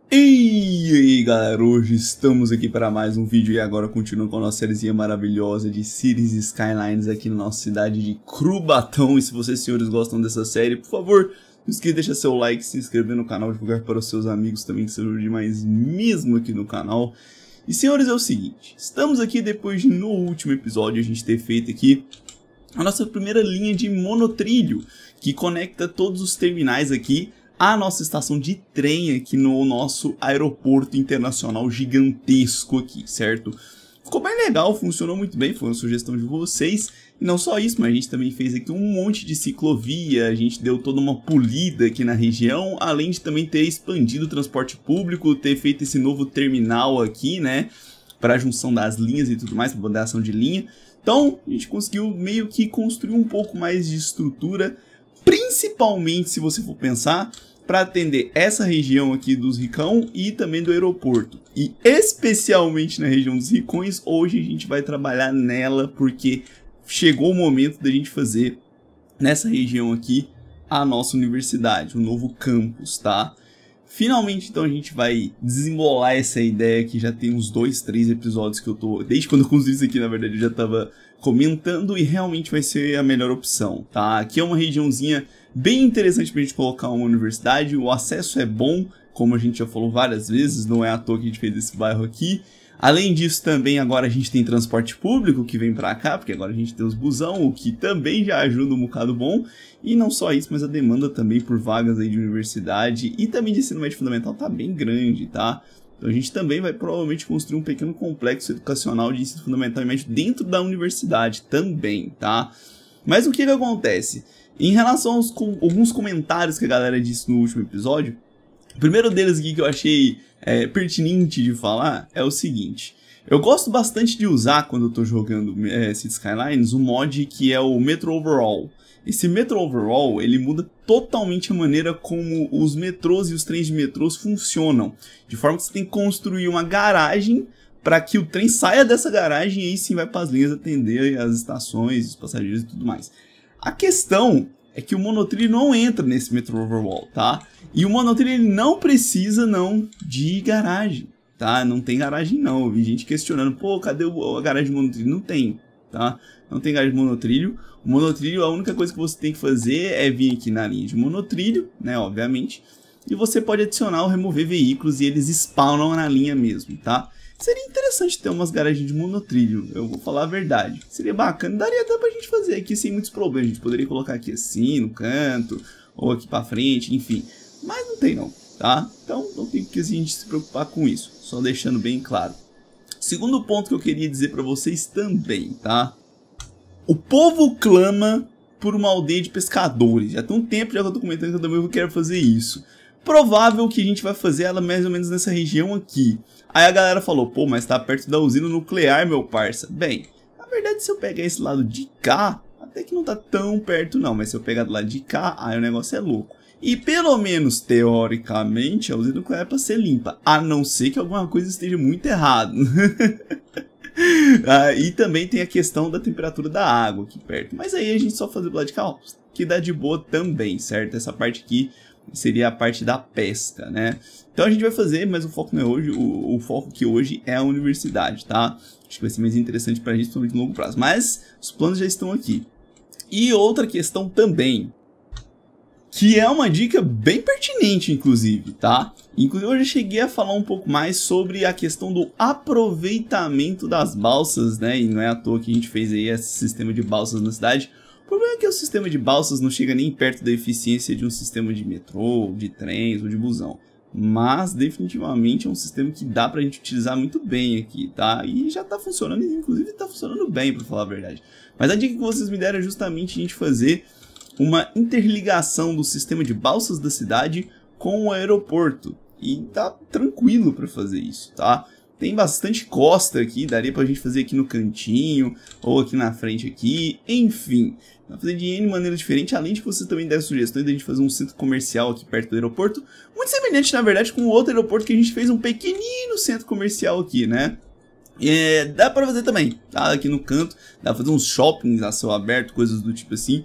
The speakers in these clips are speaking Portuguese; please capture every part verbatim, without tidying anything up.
E aí galera, hoje estamos aqui para mais um vídeo e agora continuando com a nossa sériezinha maravilhosa de Cities Skylines aqui na nossa cidade de Cubatão. E se vocês senhores gostam dessa série, por favor, não esqueça de deixar seu like, se inscrever no canal, divulgar para os seus amigos também que sejam demais mesmo aqui no canal. E senhores, é o seguinte, estamos aqui depois de no último episódio a gente ter feito aqui a nossa primeira linha de monotrilho, que conecta todos os terminais aqui a nossa estação de trem aqui no nosso aeroporto internacional gigantesco aqui, certo? Ficou bem legal, funcionou muito bem, foi uma sugestão de vocês. E não só isso, mas a gente também fez aqui um monte de ciclovia, a gente deu toda uma polida aqui na região, além de também ter expandido o transporte público, ter feito esse novo terminal aqui, né, para a junção das linhas e tudo mais, para moderação de linha. Então, a gente conseguiu meio que construir um pouco mais de estrutura, principalmente se você for pensar, para atender essa região aqui dos Ricão e também do aeroporto. E especialmente na região dos Ricões, hoje a gente vai trabalhar nela porque chegou o momento da gente fazer nessa região aqui a nossa universidade, o novo campus, tá? Finalmente, então, a gente vai desembolar essa ideia que já tem uns dois, três episódios que eu tô... Desde quando eu construí isso aqui, na verdade, eu já tava comentando e realmente vai ser a melhor opção, tá? Aqui é uma regiãozinha bem interessante pra gente colocar uma universidade, o acesso é bom, como a gente já falou várias vezes, não é à toa que a gente fez esse bairro aqui. Além disso, também agora a gente tem transporte público que vem pra cá, porque agora a gente tem os busão, o que também já ajuda um bocado bom. E não só isso, mas a demanda também por vagas aí de universidade e também de ensino médio fundamental tá bem grande, tá? Então a gente também vai provavelmente construir um pequeno complexo educacional de ensino fundamental e médio dentro da universidade também, tá? Mas o que que acontece? Em relação aos com, alguns comentários que a galera disse no último episódio, o primeiro deles aqui que eu achei é, pertinente de falar é o seguinte. Eu gosto bastante de usar, quando eu tô jogando é, Cities Skylines, um mod que é o Metro Overall. Esse Metro Overall, ele muda totalmente a maneira como os metrôs e os trens de metrôs funcionam. De forma que você tem que construir uma garagem para que o trem saia dessa garagem e aí sim vai para as linhas atender as estações, os passageiros e tudo mais. A questão é que o monotrilho não entra nesse Metro Overall, tá? E o monotrilho ele não precisa não de garagem, tá? Não tem garagem não. Eu vi gente questionando, pô, cadê a garagem de monotrilho? Não tem, tá? Não tem garagem de monotrilho. O monotrilho, a única coisa que você tem que fazer é vir aqui na linha de monotrilho, né, obviamente. E você pode adicionar ou remover veículos e eles spawnam na linha mesmo, tá? Seria interessante ter umas garagens de monotrilho, eu vou falar a verdade. Seria bacana, daria até pra gente fazer aqui sem muitos problemas. A gente poderia colocar aqui assim, no canto, ou aqui pra frente, enfim. Mas não tem não, tá? Então não tem que a gente se preocupar com isso, só deixando bem claro. Segundo ponto que eu queria dizer pra vocês também, tá? O povo clama por uma aldeia de pescadores. Já tem um tempo já que eu tô comentando que eu também quero fazer isso. Provável que a gente vai fazer ela mais ou menos nessa região aqui. Aí a galera falou, pô, mas tá perto da usina nuclear, meu parça. Bem, na verdade se eu pegar esse lado de cá, até que não tá tão perto não. Mas se eu pegar do lado de cá, aí o negócio é louco. E pelo menos, teoricamente, a usina nuclear é pra ser limpa. A não ser que alguma coisa esteja muito errada. Ah, e também tem a questão da temperatura da água aqui perto. Mas aí a gente só fazer do lado de cá, ó, que dá de boa também, certo? Essa parte aqui seria a parte da pesca, né? Então a gente vai fazer, mas o foco não é hoje, o, o foco que hoje é a universidade, tá? Acho que vai ser mais interessante pra gente, principalmente no longo prazo. Mas os planos já estão aqui. E outra questão também, que é uma dica bem pertinente, inclusive, tá? Inclusive, eu já cheguei a falar um pouco mais sobre a questão do aproveitamento das balsas, né? E não é à toa que a gente fez aí esse sistema de balsas na cidade. O problema é que o sistema de balsas não chega nem perto da eficiência de um sistema de metrô, de trens ou de busão. Mas, definitivamente, é um sistema que dá pra gente utilizar muito bem aqui, tá? E já tá funcionando, inclusive tá funcionando bem, pra falar a verdade. Mas a dica que vocês me deram é justamente a gente fazer uma interligação do sistema de balsas da cidade com o aeroporto. E tá tranquilo para fazer isso, tá? Tem bastante costa aqui, daria pra gente fazer aqui no cantinho, ou aqui na frente aqui, enfim. Dá pra fazer de N maneiras diferentes, além de que você também der sugestões de a gente fazer um centro comercial aqui perto do aeroporto. Muito semelhante, na verdade, com o outro aeroporto que a gente fez um pequenino centro comercial aqui, né? É, dá pra fazer também, tá? Aqui no canto, dá pra fazer uns shoppings a céu aberto, coisas do tipo assim.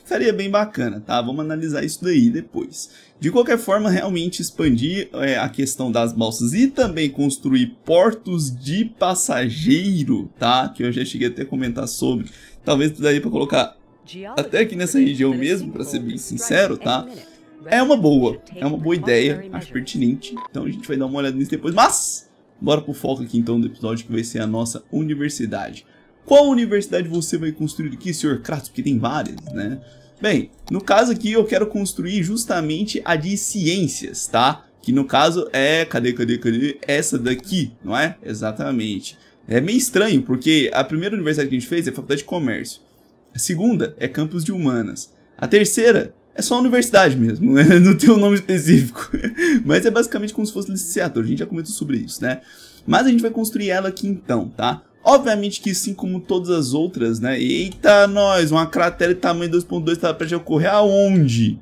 ficaria bem bacana, tá? Vamos analisar isso daí depois. De qualquer forma, realmente expandir é, a questão das balsas e também construir portos de passageiro, tá? Que eu já cheguei até a comentar sobre. Talvez daria para colocar até aqui nessa região mesmo, para ser bem sincero, tá? É uma boa, é uma boa ideia, acho pertinente. Então a gente vai dar uma olhada nisso depois, mas bora pro foco aqui então do episódio, que vai ser a nossa universidade. Qual universidade você vai construir aqui, senhor Kratos? Porque tem várias, né? Bem, no caso aqui eu quero construir justamente a de ciências, tá? Que no caso é, cadê, cadê, cadê? Essa daqui, não é? Exatamente. É meio estranho, porque a primeira universidade que a gente fez é a Faculdade de Comércio. A segunda é Campus de Humanas. A terceira é só a universidade mesmo, né? Não tem um nome específico. Mas é basicamente como se fosse licenciatura, a gente já comentou sobre isso, né? Mas a gente vai construir ela aqui então, tá? Obviamente que assim como todas as outras, né? Eita, nós, uma cratera de tamanho dois ponto dois tá pra ocorrer aonde?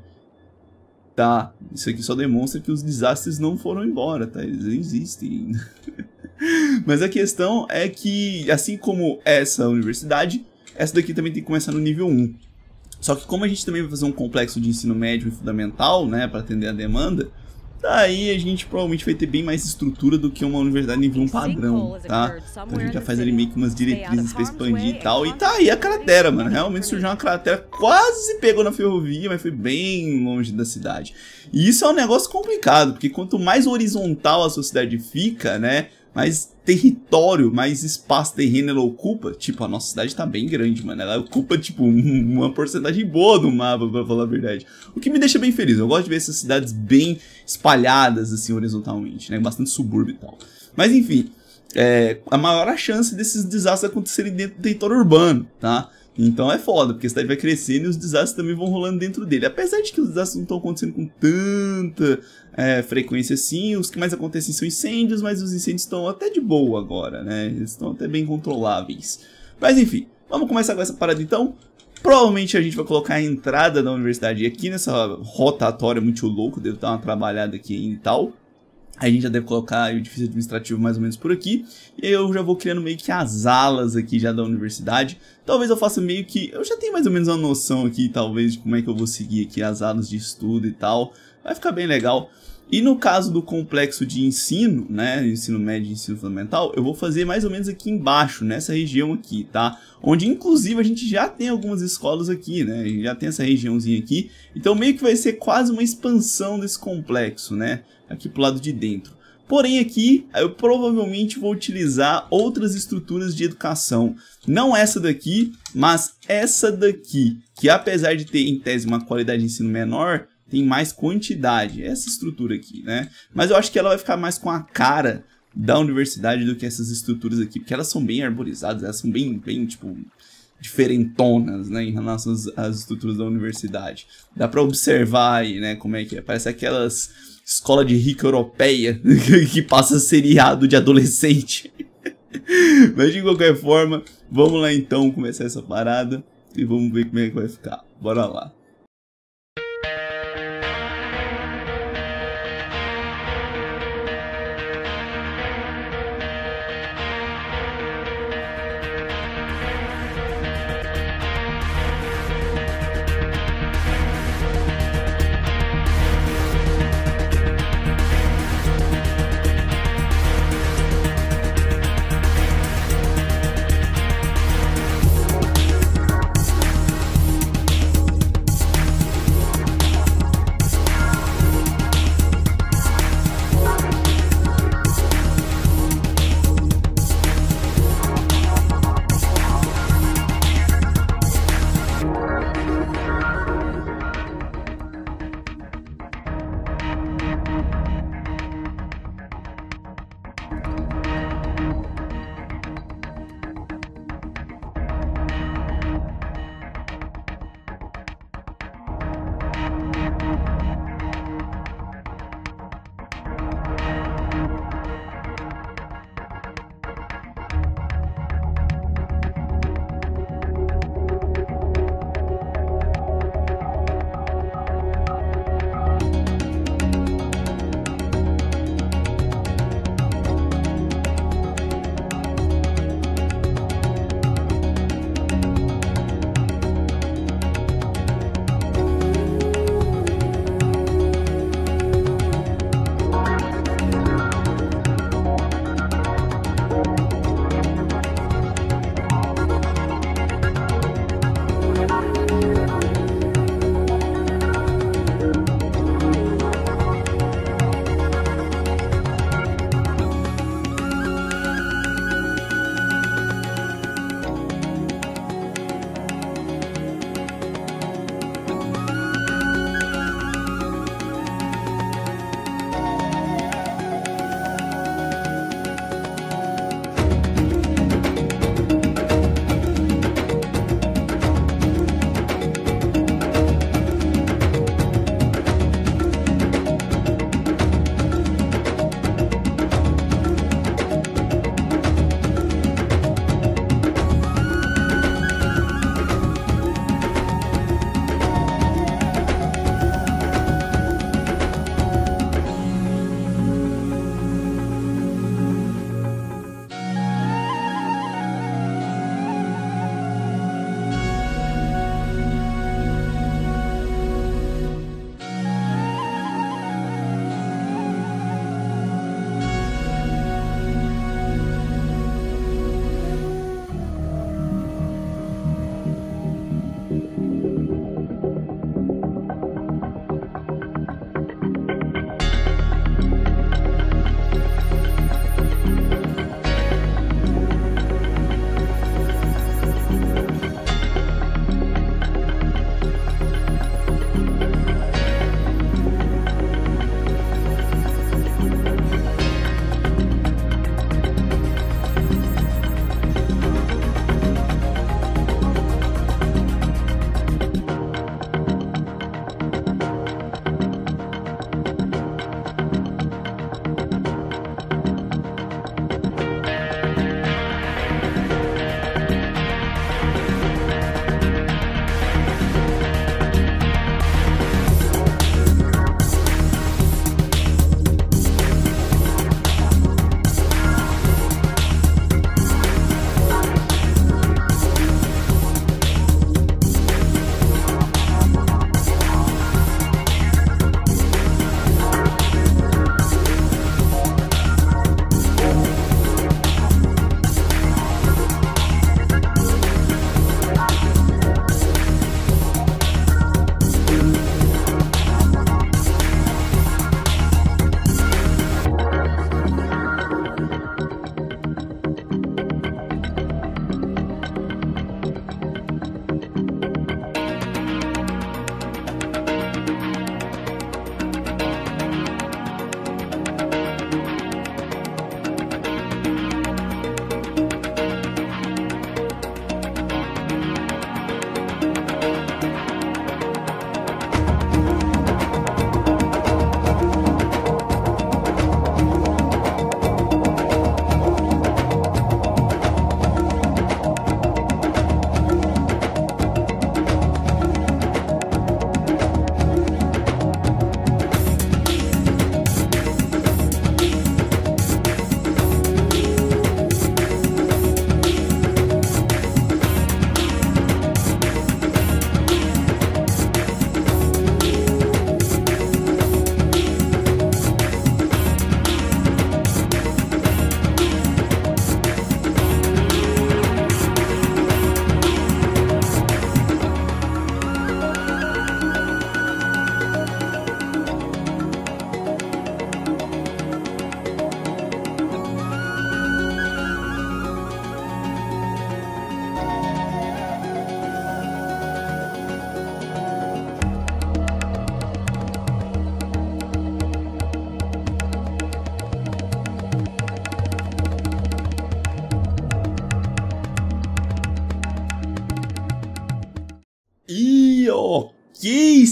Tá, isso aqui só demonstra que os desastres não foram embora, tá? Eles existem ainda. Mas a questão é que, assim como essa universidade, essa daqui também tem que começar no nível um. Só que como a gente também vai fazer um complexo de ensino médio e fundamental, né, para atender a demanda, daí a gente provavelmente vai ter bem mais estrutura do que uma universidade nível um padrão, tá? Então a gente já faz ali meio que umas diretrizes para expandir e tal. E tá aí a cratera, mano. Realmente surgiu uma cratera, quase pegou na ferrovia, mas foi bem longe da cidade. E isso é um negócio complicado, porque quanto mais horizontal a sua cidade fica, né, mais território, mais espaço terreno ela ocupa. Tipo, a nossa cidade tá bem grande, mano. Ela ocupa, tipo, uma porcentagem boa do mapa, pra falar a verdade. O que me deixa bem feliz. Eu gosto de ver essas cidades bem espalhadas, assim, horizontalmente, né? Bastante subúrbio e tal. Mas, enfim, é, a maior chance desses desastres acontecerem dentro do território urbano, tá? Então é foda, porque a cidade vai crescendo e os desastres também vão rolando dentro dele. Apesar de que os desastres não estão acontecendo com tanta é, frequência assim, os que mais acontecem são incêndios, mas os incêndios estão até de boa agora, né? Eles estão até bem controláveis. Mas enfim, vamos começar com essa parada então. Provavelmente a gente vai colocar a entrada da universidade aqui nessa rotatória muito louco, devo dar uma trabalhada aqui ainda e tal. A gente já deve colocar o edifício administrativo mais ou menos por aqui. E eu já vou criando meio que as alas aqui já da universidade. Talvez eu faça meio que... Eu já tenho mais ou menos uma noção aqui, talvez, de como é que eu vou seguir aqui as alas de estudo e tal. Vai ficar bem legal. E no caso do complexo de ensino, né, ensino médio e ensino fundamental, eu vou fazer mais ou menos aqui embaixo, nessa região aqui, tá? Onde, inclusive, a gente já tem algumas escolas aqui, né? Já tem essa regiãozinha aqui. Então, meio que vai ser quase uma expansão desse complexo, né? Aqui pro lado de dentro. Porém aqui eu provavelmente vou utilizar outras estruturas de educação. Não essa daqui, mas essa daqui. Que apesar de ter em tese uma qualidade de ensino menor, tem mais quantidade. Essa estrutura aqui, né? Mas eu acho que ela vai ficar mais com a cara da universidade do que essas estruturas aqui. Porque elas são bem arborizadas, elas são bem, bem tipo... diferentonas, né, em relação às, às estruturas da universidade. Dá pra observar aí, né, como é que é. Parece aquelas escola de rica europeia que passa seriado de adolescente. Mas de qualquer forma, vamos lá então começar essa parada e vamos ver como é que vai ficar. Bora lá.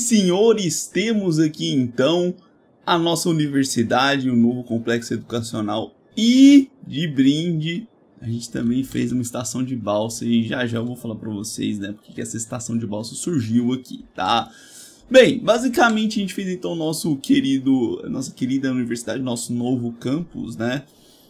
senhores, temos aqui então a nossa universidade, um novo complexo educacional e de brinde a gente também fez uma estação de balsa e já já eu vou falar pra vocês, né, porque que essa estação de balsa surgiu aqui, tá? Bem, basicamente a gente fez então o nosso querido, nossa querida universidade, nosso novo campus, né?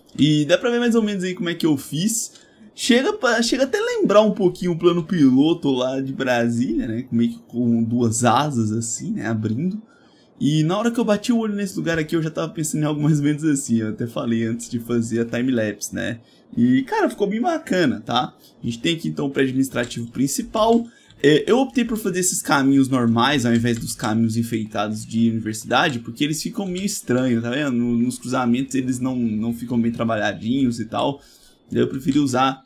E dá pra ver mais ou menos aí como é que eu fiz. Chega, pra, chega até lembrar um pouquinho o plano piloto lá de Brasília, né? Meio que com duas asas assim, né? Abrindo. E na hora que eu bati o olho nesse lugar aqui, eu já tava pensando em algo mais ou menos assim. Eu até falei antes de fazer a time-lapse, né? E, cara, ficou bem bacana, tá? A gente tem aqui então o prédio administrativo principal. É, eu optei por fazer esses caminhos normais ao invés dos caminhos enfeitados de universidade, porque eles ficam meio estranhos, tá vendo? Nos cruzamentos eles não, não ficam bem trabalhadinhos e tal. Daí eu preferi usar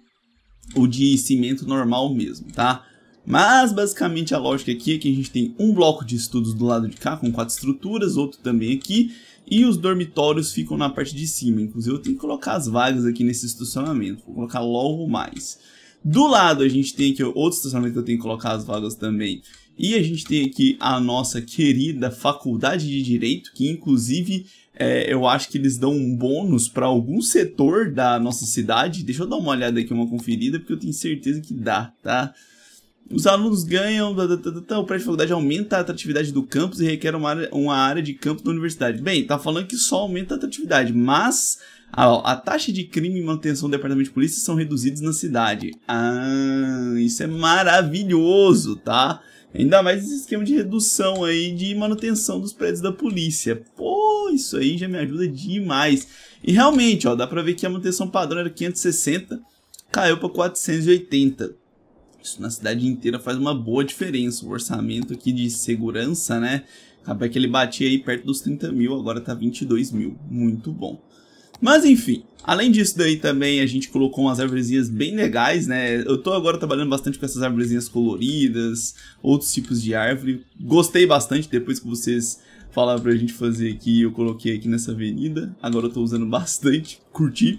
o de cimento normal mesmo, tá? Mas basicamente a lógica aqui é que a gente tem um bloco de estudos do lado de cá com quatro estruturas, outro também aqui, e os dormitórios ficam na parte de cima. Inclusive eu tenho que colocar as vagas aqui nesse estacionamento, vou colocar logo mais. Do lado a gente tem aqui outro estacionamento que eu tenho que colocar as vagas também. E a gente tem aqui a nossa querida Faculdade de Direito, que inclusive é, eu acho que eles dão um bônus para algum setor da nossa cidade. Deixa eu dar uma olhada aqui, uma conferida, porque eu tenho certeza que dá, tá? Os alunos ganham, tá, tá, tá, tá, o prédio de faculdade aumenta a atratividade do campus e requer uma área, uma área de campus da universidade. Bem, tá falando que só aumenta a atratividade, mas a, a taxa de crime e manutenção do departamento de polícia são reduzidos na cidade. Ah, isso é maravilhoso, tá? Ainda mais esse esquema de redução aí de manutenção dos prédios da polícia. Pô, isso aí já me ajuda demais. E realmente, ó, dá pra ver que a manutenção padrão era quinhentos e sessenta, caiu pra quatrocentos e oitenta. Isso na cidade inteira faz uma boa diferença. O orçamento aqui de segurança, né? Acaba que ele batia aí perto dos trinta mil, agora tá vinte e dois mil. Muito bom. Mas enfim, além disso daí também a gente colocou umas arvorezinhas bem legais, né? Eu tô agora trabalhando bastante com essas arvorezinhas coloridas, outros tipos de árvore. Gostei bastante depois que vocês falaram pra gente fazer aqui, eu coloquei aqui nessa avenida. Agora eu tô usando bastante, curti.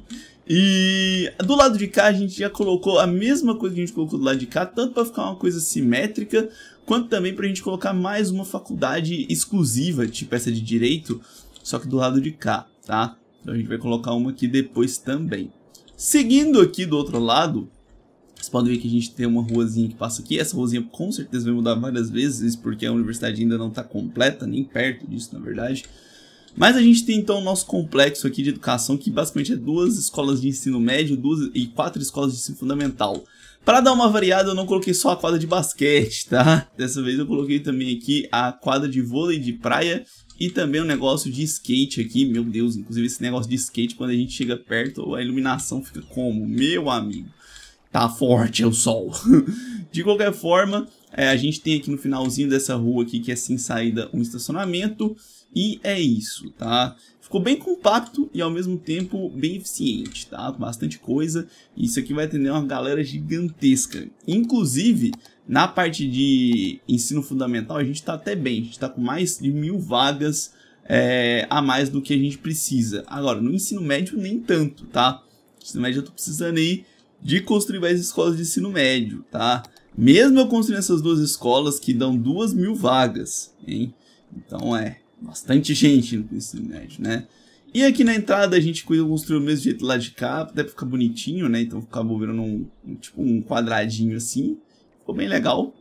E do lado de cá a gente já colocou a mesma coisa que a gente colocou do lado de cá, tanto para ficar uma coisa simétrica, quanto também para a gente colocar mais uma faculdade exclusiva, tipo essa de direito, só que do lado de cá, tá? Então a gente vai colocar uma aqui depois também. Seguindo aqui do outro lado, vocês podem ver que a gente tem uma ruazinha que passa aqui. Essa ruazinha com certeza vai mudar várias vezes, porque a universidade ainda não está completa, nem perto disso na verdade. Mas a gente tem então o nosso complexo aqui de educação, que basicamente é duas escolas de ensino médio duas, e quatro escolas de ensino fundamental. Para dar uma variada, eu não coloquei só a quadra de basquete, tá? Dessa vez eu coloquei também aqui a quadra de vôlei de praia e também um negócio de skate aqui. Meu Deus, inclusive esse negócio de skate, quando a gente chega perto, a iluminação fica como? Meu amigo, tá forte o sol. De qualquer forma, é, a gente tem aqui no finalzinho dessa rua aqui, que é sem saída, um estacionamento. E é isso, tá? Ficou bem compacto e ao mesmo tempo bem eficiente, tá? Bastante coisa. Isso aqui vai atender uma galera gigantesca. Inclusive, na parte de ensino fundamental, a gente tá até bem. A gente tá com mais de mil vagas é, a mais do que a gente precisa. Agora, no ensino médio, nem tanto, tá? No ensino médio, eu tô precisando aí de construir mais escolas de ensino médio, tá? Mesmo eu construindo essas duas escolas que dão duas mil vagas, hein? Então, é... bastante gente no ensino médio, né? E aqui na entrada a gente construiu do mesmo jeito lá de cá, até pra ficar bonitinho, né? Então acabou virando um, um, tipo um quadradinho assim. Ficou bem legal.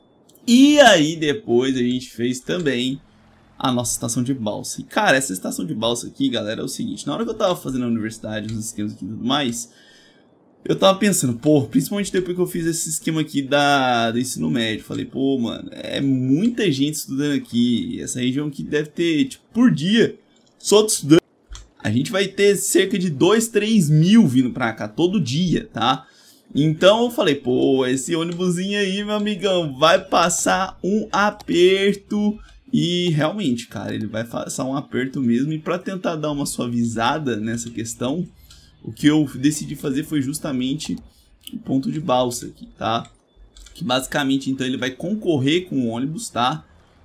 E aí depois a gente fez também a nossa estação de balsa. E cara, essa estação de balsa aqui, galera, é o seguinte. Na hora que eu tava fazendo a universidade, os esquemas aqui e tudo mais, eu tava pensando, pô, principalmente depois que eu fiz esse esquema aqui da, do ensino médio, falei, pô, mano, é muita gente estudando aqui, essa região aqui deve ter, tipo, por dia, só de estudante, a gente vai ter cerca de dois, três mil vindo pra cá, todo dia, tá? Então eu falei, pô, esse ônibusinho aí, meu amigão, vai passar um aperto, e realmente, cara, ele vai passar um aperto mesmo, e pra tentar dar uma suavizada nessa questão, o que eu decidi fazer foi justamente o ponto de balsa aqui, tá? Que basicamente, então, ele vai concorrer com o ônibus, tá?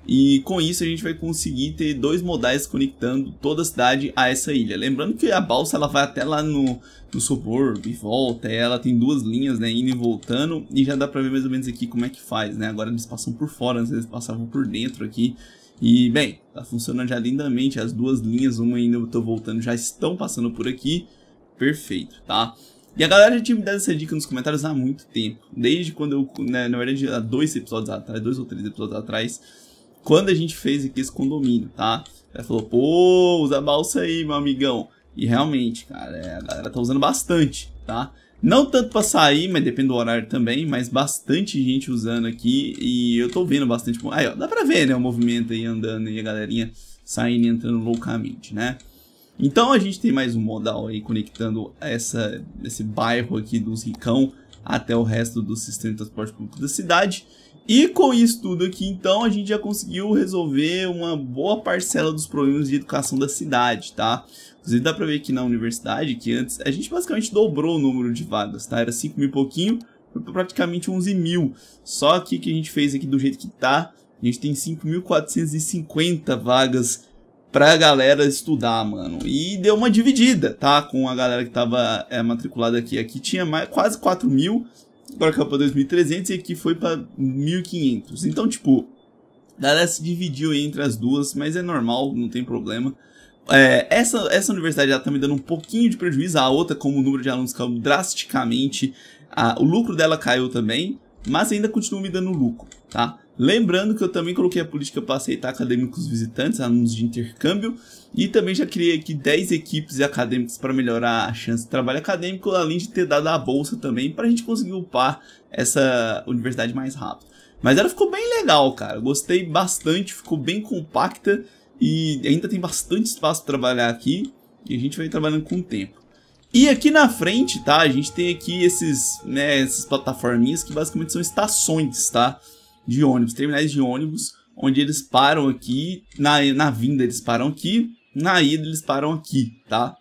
E com isso a gente vai conseguir ter dois modais conectando toda a cidade a essa ilha. Lembrando que a balsa ela vai até lá no, no subúrbio e volta. Ela tem duas linhas, né, indo e voltando. E já dá pra ver mais ou menos aqui como é que faz, né. Agora eles passam por fora, antes eles passavam por dentro aqui. E bem, tá funcionando já lindamente. As duas linhas, uma ainda eu tô voltando, já estão passando por aqui. Perfeito, tá? E a galera já tinha me dado essa dica nos comentários há muito tempo. Desde quando eu, né, na verdade há dois episódios atrás, dois ou três episódios atrás, quando a gente fez aqui esse condomínio, tá? Ela falou, pô, usa a balsa aí, meu amigão. E realmente, cara, é, a galera tá usando bastante, tá? Não tanto pra sair, mas depende do horário também, mas bastante gente usando aqui. E eu tô vendo bastante... Aí, ó, dá pra ver, né, o movimento aí andando e a galerinha saindo e entrando loucamente, né? Então a gente tem mais um modal aí conectando essa, esse bairro aqui dos Ricão até o resto do sistema de transporte público da cidade. E com isso tudo aqui, então, a gente já conseguiu resolver uma boa parcela dos problemas de educação da cidade, tá? Inclusive dá pra ver aqui na universidade que antes a gente basicamente dobrou o número de vagas, tá? Era cinco mil e pouquinho, foi pra praticamente onze mil. Só que que a gente fez aqui do jeito que tá, a gente tem cinco mil quatrocentas e cinquenta vagas pra galera estudar, mano. E deu uma dividida, tá? Com a galera que tava é, matriculada aqui. Aqui tinha mais, quase quatro mil. Agora caiu pra dois mil e trezentos e aqui foi pra mil e quinhentos. Então, tipo, a galera se dividiu entre as duas, mas é normal, não tem problema. É, essa, essa universidade já tá me dando um pouquinho de prejuízo. A outra, como o número de alunos caiu drasticamente, a, o lucro dela caiu também, mas ainda continua me dando lucro, tá? Lembrando que eu também coloquei a política para aceitar acadêmicos visitantes, alunos de intercâmbio, e também já criei aqui dez equipes acadêmicas para melhorar a chance de trabalho acadêmico, além de ter dado a bolsa também para a gente conseguir upar essa universidade mais rápido. Mas ela ficou bem legal, cara, gostei bastante, ficou bem compacta e ainda tem bastante espaço para trabalhar aqui e a gente vai trabalhando com o tempo. E aqui na frente, tá, a gente tem aqui esses, né, essas plataforminhas que basicamente são estações, tá? De ônibus, terminais de ônibus, onde eles param aqui, na, na vinda eles param aqui, na ida eles param aqui, tá?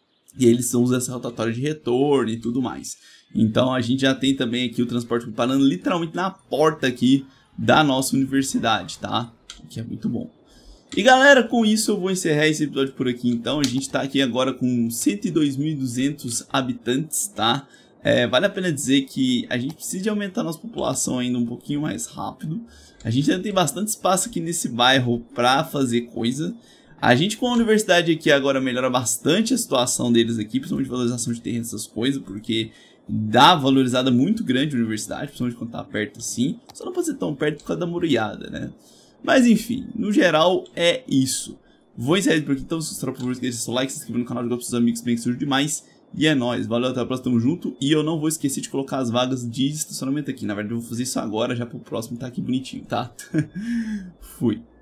E eles usam essa rotatória de retorno e tudo mais. Então a gente já tem também aqui o transporte parando literalmente na porta aqui da nossa universidade, tá? O que é muito bom. E galera, com isso eu vou encerrar esse episódio por aqui então. A gente tá aqui agora com cento e dois mil e duzentos habitantes, tá? É, vale a pena dizer que a gente precisa de aumentar a nossa população ainda um pouquinho mais rápido. A gente ainda tem bastante espaço aqui nesse bairro para fazer coisa. A gente com a universidade aqui agora melhora bastante a situação deles aqui, principalmente valorização de terreno, essas coisas, porque dá valorizada muito grande a universidade, principalmente quando tá perto assim. Só não pode ser tão perto por causa da muralhada, né? Mas enfim, no geral é isso. Vou encerrar por aqui então, se gostou, por favor, deixa seu like, se inscreva no canal, joga pros seus amigos, bem que surge demais. E é nóis, valeu, até a próxima, tamo junto. E eu não vou esquecer de colocar as vagas de estacionamento aqui. Na verdade eu vou fazer isso agora, já pro próximo tá aqui bonitinho, tá? Fui.